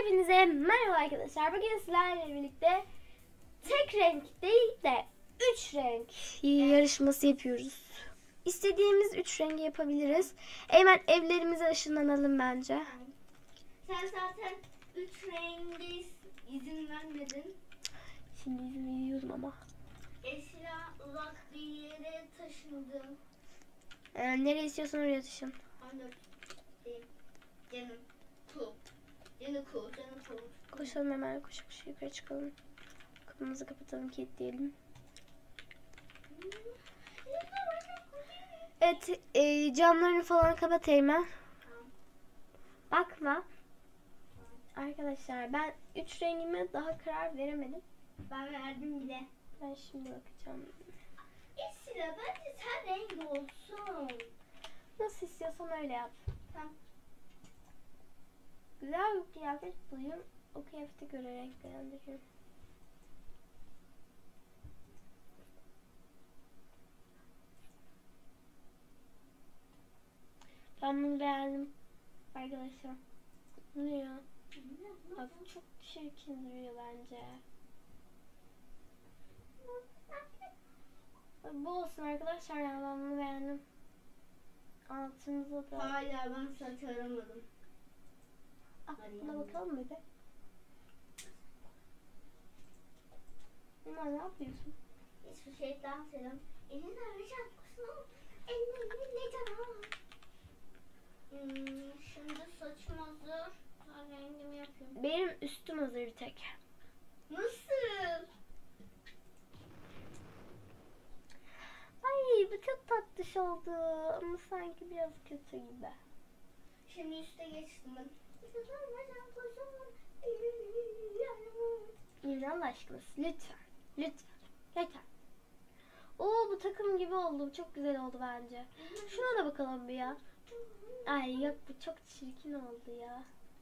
Hepinize merhaba arkadaşlar. Bugün sizlerle birlikte tek renk değil de 3 renk yarışması yapıyoruz. İstediğimiz 3 rengi yapabiliriz. Hemen evlerimize ışınlanalım bence. Sen zaten 3 renge izin vermedin. Şimdi izin veriyorum ama. Esra uzak bir yere taşındım. Nereye istiyorsan oraya taşın. Anne, canım, ku. Canım ku, canım ku. Koşalım hemen, koşa koşa yukarı çıkalım. Kapımızı kapatalım, kilitleyelim. Evet, camlarını falan kapat Eymen. Bakma. Arkadaşlar ben 3 rengime daha karar veremedim. Ben verdim bile. Ben şimdi bakacağım. Esra bence sen renk olsun. Nasıl istiyorsan öyle yap. Tamam. Güzel bir kıyafet bulayım. O kıyafete göre renklendiriyorum. Ben bunu beğendim. Arkadaşlar. Bu ne ya? Bak çok çirkin duruyor bence. Bu olsun arkadaşlar ya, ben bunu beğendim. Altımıza da. Hala ben saç aramadım. Buna bakalım mı be? Bunlar ne yapıyorsun? Hiçbir şey dans edem. Elini arayacak mısın? Elini ne canım? Şimdi saçım hazır. Ben rengimi yapıyorum. Benim üstüm hazır bir tek. Nasıl? Ay bu çok tatlış oldu ama sanki biraz kötü gibi. Şimdi üste geçtim ben. Yine Allah aşkına lütfen. Lütfen. Yeter. Oo bu takım gibi oldu. Çok güzel oldu bence. Şuna da bakalım bir ya. Ay yok bu çok çirkin oldu ya.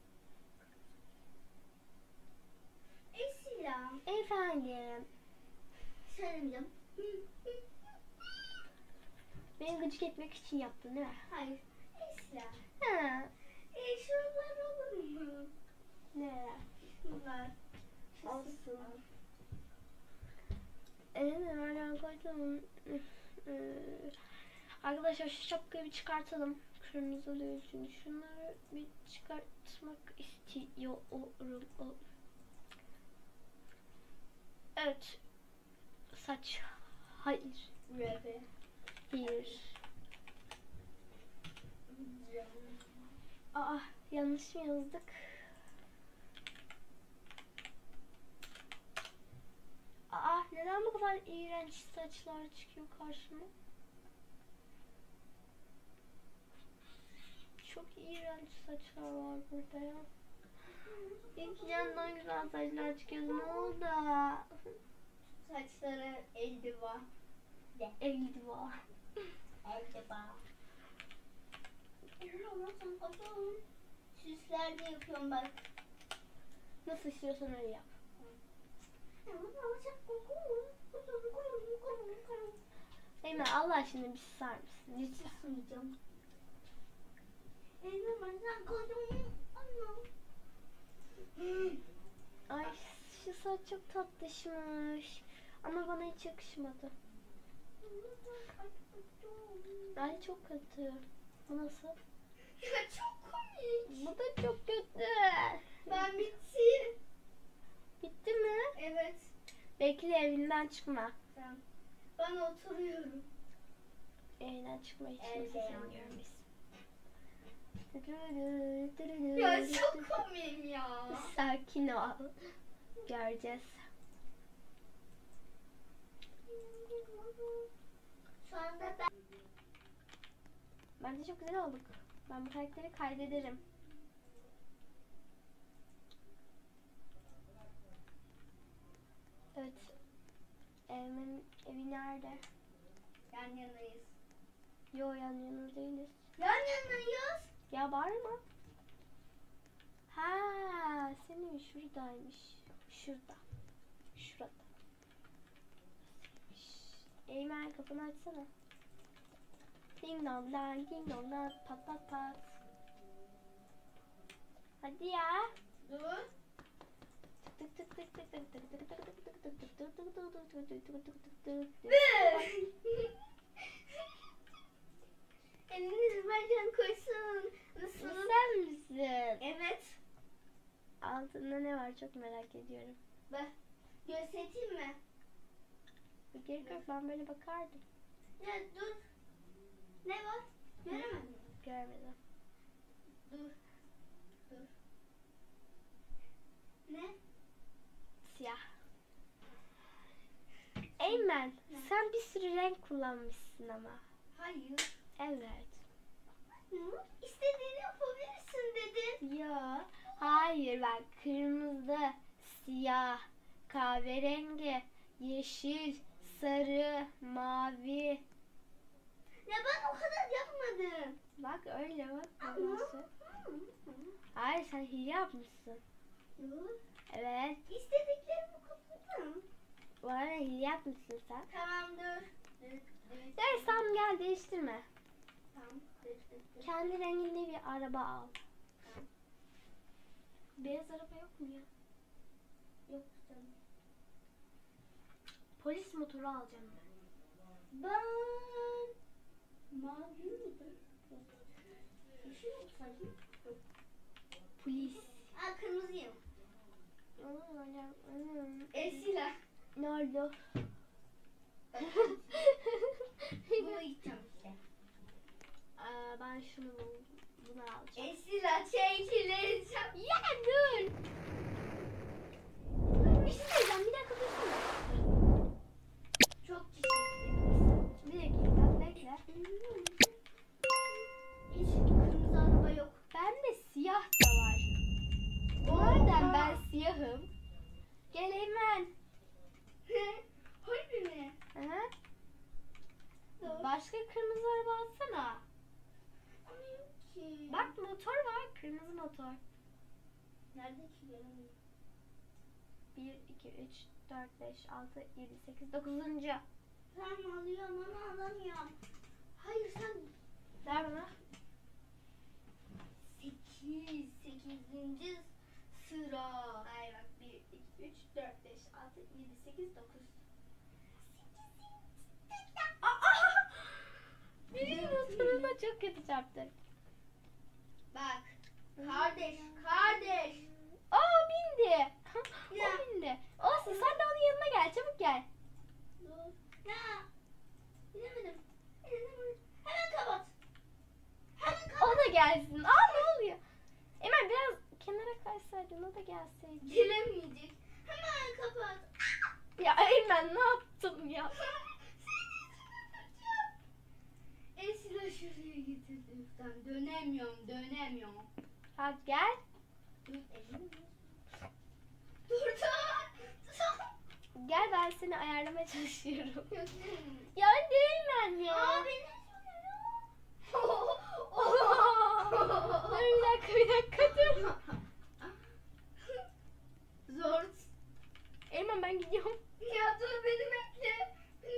Esra. Efendim. Sarıldım. Beni gıcık etmek için yaptın değil mi? Hayır. Esra. Ha. Şunlar olur mu? Ne? Şunlar. Olsun. Nereden koydum? Arkadaşlar şu şapkayı bir çıkartalım. Kırmızı değil çünkü. Şunları bir çıkartmak istiyorum. Evet. Saç. Hayır. Rebe. Hayır. Aa yanlış mı yazdık? Aa neden bu kadar iğrenç saçlar çıkıyor karşıma? Çok iğrenç saçlar var burada ya. İlk yandan güzel saçlar çıkıyor. Ne oldu? Saçları eldiva. Eldiva. Eldiva. Süsler de yapıyorum bak. Nasıl istiyorsan öyle yap. Eymen Allah aşkına bir susar mısın? Lütfen. Susmayacağım. Ay şu saç çok tatlışmış. Ama bana hiç yakışmadı. Ay çok kötü. Bu nasıl? Ya çok komik. Bu da çok kötü. Ben bitti. Bitti mi? Evet. Bekle evinden çıkma. Tamam. Ben oturuyorum. Evinden çıkma hiç Evde sevmiyorum biz. Ya çok komik ya. Sakin ol. Göreceğiz. Şu anda ben... Bence çok güzel olduk. Ben bu karakteri kaydederim. Evet. Evimin evi nerede? Yan yanayız. Yo yan yana değiliz. Yan yanayız. Ya bağırma. Ha, senin şuradaymış. Şurada. Şurada. Eymen kapını açsana. Ding dong dong, ding dong dong, pat pat pat. Hadi ya. Dur. Eliniz mercan koysun. Nasıl? Sen misin? Evet. Altında ne var çok merak ediyorum. Bak. Göstereyim mi? Gerek yok, ben böyle bakardım. Ya dur. Ne var? Göremedim. Görmedim. Dur. Dur. Ne? Siyah. Eymen, sen bir sürü renk kullanmışsın ama. Hayır. Evet. Hı? İstediğini yapabilirsin dedin. Ya, hayır bak, kırmızı, siyah, kahverengi, yeşil, sarı, mavi. Ya ben o kadar yapmadım. Bak öyle bak. Ama. Burası. Hayır, sen hile yapmışsın. Dur. Evet. İstediklerimi kapattım. Bu arada hile yapmışsın sen. Tamam dur. Neyse tamam, gel değiştirme. Tamam. Dur. Kendi renginde bir araba al. Beyaz araba yok mu ya? Yok canım. Polis motoru alacağım ben. Ben mavi midir? Yeşil olsaydı. Yok. Polis. Aa kırmızıyım. Esila. Ne oldu? Bunu yiyeceğim işte. Ben bunu alacağım. Esila çekileceğim. Ya dur. Bir şey söyleyeceğim. Bir dakika dursana. Çok çiçekli. Bir dakika bekle. Hiç kırmızı araba yok. Bende siyah da var. Madem ben siyahım. Gel hemen. Harbi mi? Aha. Dur. Başka kırmızı araba alsana. Ama yok ki. Bak motor var. Kırmızı motor. Nerede ki göremiyorum. 1, 2, 3, 4, 5, 6, 7, 8, 9. Tamam alıyorum ama alamıyorum. Hayır sen Ver bana. 8. sıra. Hayır bak 1, 2, 3, 4, 5, 6, 7, 8, 9. Benim motoruma çok kötü çarptı. Bak. Kardeş. Aa bindi. Ya. O bindi. Olsun, sen de onun yanına gel, çabuk gel. Dur. Ya. Bilemedim. Hemen kapat. O da gelsin. Aa ne oluyor? Emel biraz kenara kaysaydın, o da gelseydi. Gelemeyecek. Hemen kapat. Ya Eymen ne yaptım ya? Esila şuraya getirdi lütfen. Dönemiyorum. Hadi gel. Dur elimi. Dur. Gel, ben seni ayarlamaya çalışıyorum. Dur. Ya değil ben ya. Aa beni Dur bir dakika dur. Zor. Eymen ben gidiyorum. Ya dur beni bekle.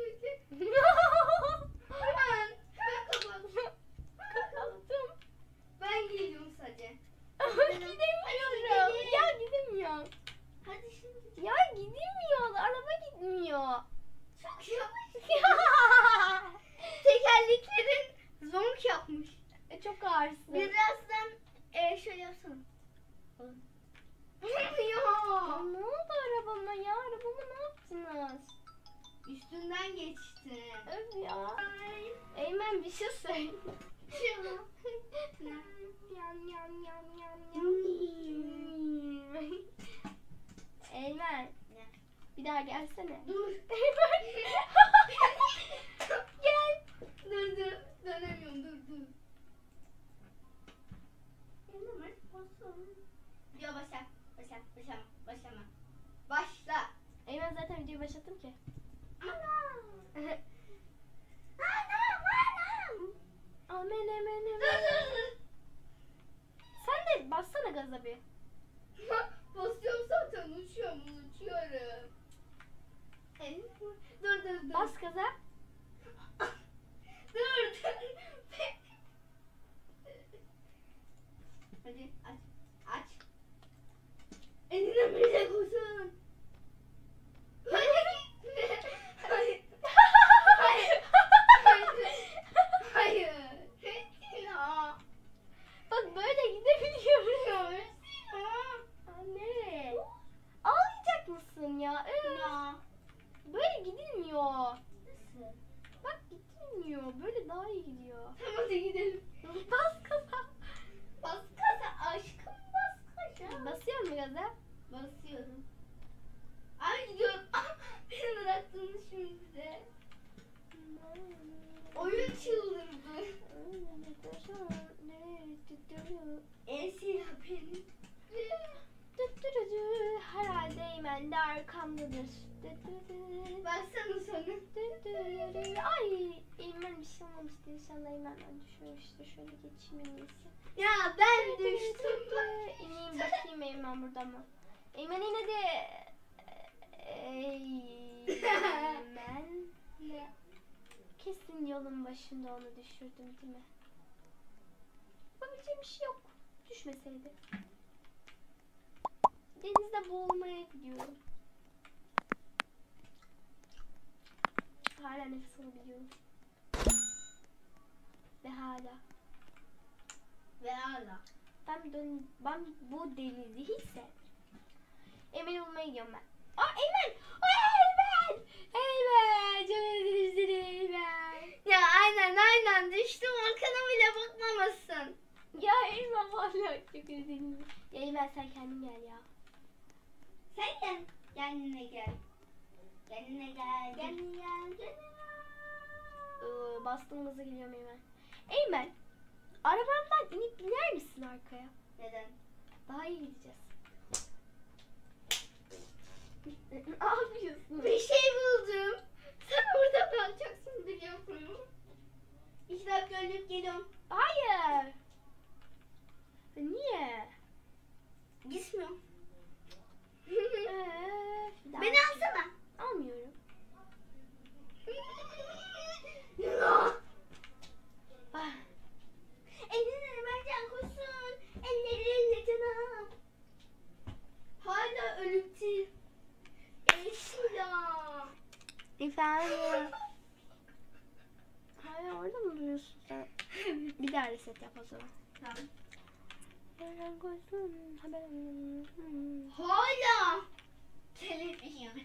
Hemen kapat. Kapattım. Ben geliyorum sadece. Gidemiyorum. Ya gidemiyorum. Hadi şimdi. Ya gidemiyor. Araba gitmiyor. Çok yavaş. Tekerleklerin zonk yapmış. Çok ağırsın. Birazdan şöyle yapsana. Ya ya. ne oldu arabama ya? Arabama ne yaptınız? Üstünden geçti. Öf ya. Ay. Eymen bir şey söyle. Ne? Yan yan yan yan yan. Eymen. Ne? Bir daha gelsene. Dur. Eymen. Gel. Dur. Dönemiyorum dur. Ya başlama. Başla. Eymen zaten videoyu başlattım ki. Anam. Amen amen Dur. amen. Sen de bassana gaza bir. Basıyorum zaten uçuyorum. Dur. Bas gaza. Dur. Hadi aç. Eline bir de koysun. Hadi. gitmiyor. Böyle daha iyi gidiyor. Tamam hadi gidelim. Bas gaza. Bas gaza aşkım, bas gaza. Basıyor mu gaza? Basıyorum. Ay gidiyorum. Beni bıraktınız şimdi de. Oyun çıldırdı. Ensiyle benim. Herhalde Eymen de arkamdadır. Baksana sana. Ay Eymen bir şey olmamıştı inşallah. Eymen'den düşmemiştir. Şöyle geçeyim en iyisi. Ya ben düştüm. İneyim bakayım Eymen burada mı? Eymen yine de Eymen kesin yolun başında onu düşürdüm değil mi? Yapabileceğim bir şey yok. Düşmeseydi. Denizde boğulmaya gidiyorum. Hala nefes alabiliyorum. Ve hala. Ve hala. Ben bu denizi hiç sevmiyorum. Eymen olmaya gidiyorum ben. Aa Eymen! Ay Eymen! Eymen! Çok özledim seni Eymen. Ya aynen düştüm, arkana bile bakmamışsın. Ya Eymen hala çok özledim. Ya Eymen sen kendin gel ya. Sen gel. Kendine gel. Kendine gel. Kendine gel. Bastım gaza geliyorum Eymen. Eymen! Arabandan inip biner misin arkaya? Neden? Daha iyi gideceğiz. Ne yapıyorsun? Bir şey buldum. Sen burada kalacaksın biliyorsun. 2 dakika ölüp geliyorum. Hayır. Niye? Gitmiyorum. Beni alsana. Almıyorum. Ah, Elini Mercan koşsun. Elleri canım. Hala ölüp değil. Eşya. efendim. Hala orada mı duruyorsun sen? Bir daha reset yap o zaman. Tamam. Haber. Hala. Televizyon.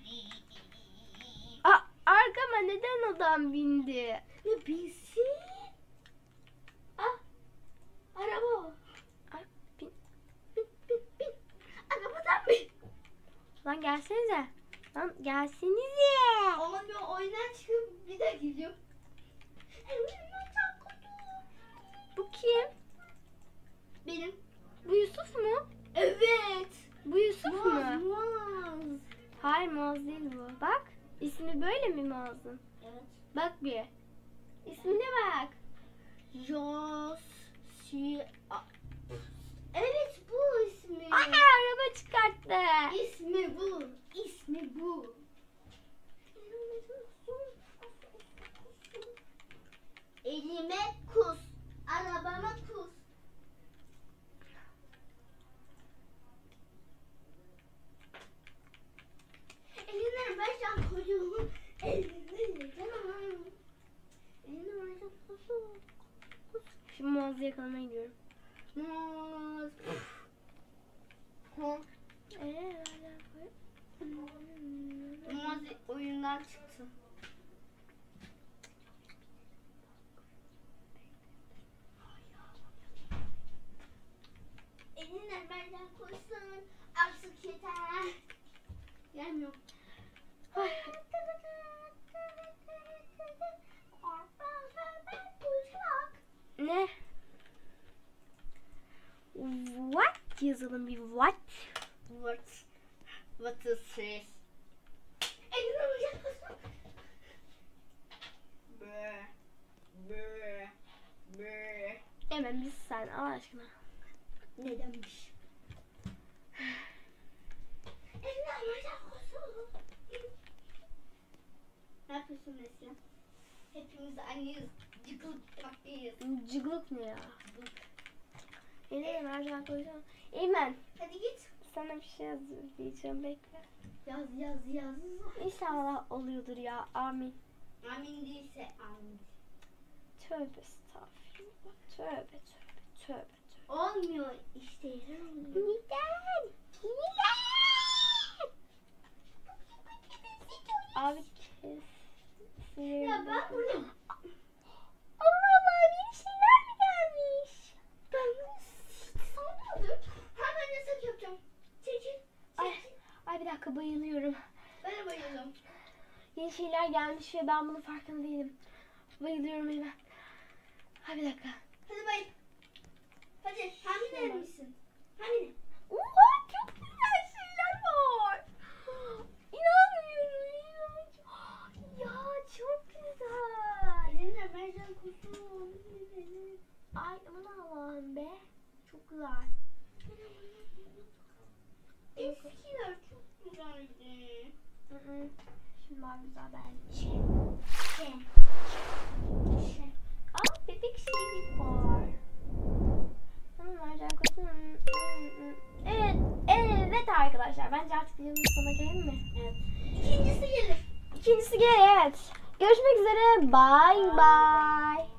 Arkama neden adam bindi? Ya bilsin. Ah. Araba o. Ay, bin. Bin. Arabadan bin. Lan gelsenize. Lan gelsenize. Ama bir oyundan çıkıp bir de gidiyor. Elimden çok kötü. Bu kim? Benim. Bu Yusuf mu? Evet. Bu Yusuf mu? Muaz. Hayır Muaz değil bu. Bak. İsmi böyle mi Muaz'ın? Evet. Bak bir. İsmine bak. Evet bu ismi. Ay araba çıkarttı. İsmi bu. İsmi bu. Elime kus. Arabama kus. Eline Mercan koyuyorum. Eline canım. Eline Mercan koyuyorum. Şimdi Muaz'ı yakalamaya gidiyorum. Muz. Muz oyundan çıktı. Eline Mercan koysun. Artık yeter. Gelmiyor. Ne? What yazalım bir what? What is this? Eline Mercan koysun. Brr. Hemen bir sen Allah aşkına. Nedenmiş? Eline Mercan koysun. Ne yapıyorsun Neslihan? Hepimiz aynıyız. Cıkılık tatlıyız. Cıglık ne ya? Eline mercan koyacağım. Eymen Hadi git. sana bir şey diyeceğim bekle. Yaz. İnşallah oluyordur ya. Amin. Amin değilse amin. Tövbe estağfurullah. Tövbe. Olmuyor işte. Neden? Abi kes. Ya ben buraya... dakika, bayılıyorum. Ben de bayıldım. Yeni şeyler gelmiş ve ben bunun farkında değilim. Bayılıyorum hemen. Ha, bir dakika. Hadi bayıl. Hadi hamile misin? Hamile. Oha, çok güzel şeyler var. İnanmıyorum. Ya çok güzel. Elimle mercan kutu. Ay aman Allah'ım be. Çok güzel. Eskiler çok güzeldi. Şimdi daha güzel bence. Aa, bebek şeyi var. Mercan kutu. Evet arkadaşlar. Bence artık videonun sonuna gelelim mi? Evet. İkincisi gelir. İkincisi gel, evet. Görüşmek üzere. Bye bye.